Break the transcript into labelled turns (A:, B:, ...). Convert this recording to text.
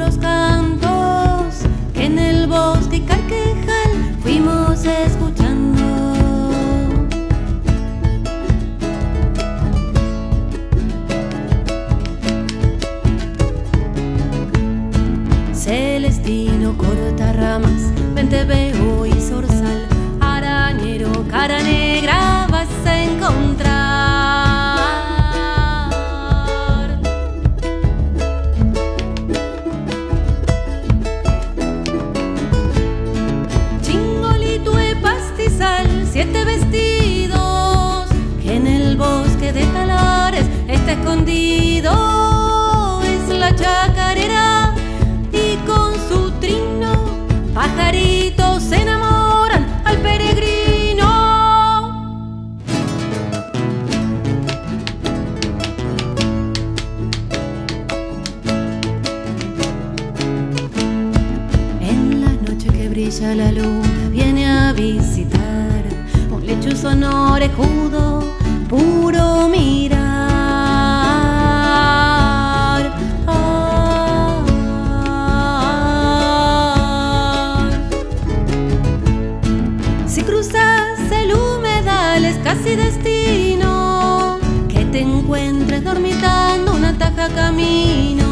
A: los cantos que en el bosque y Carquejal fuimos escuchando. Celestino corta ramas, venteveo y zorzal, arañero, cara negra vas a encontrar. Chingolito de pastizal, 7 vestidos, que en el bosque de Talares está escondido. Es la chacarera y con su trino pajaritos se enamoran al peregrino. En la noche que brilla la luna viene a visitar un lechuzo orejudo, puro mirar. Si cruzas el humedal es casi destino que te encuentres dormitando una taja camino.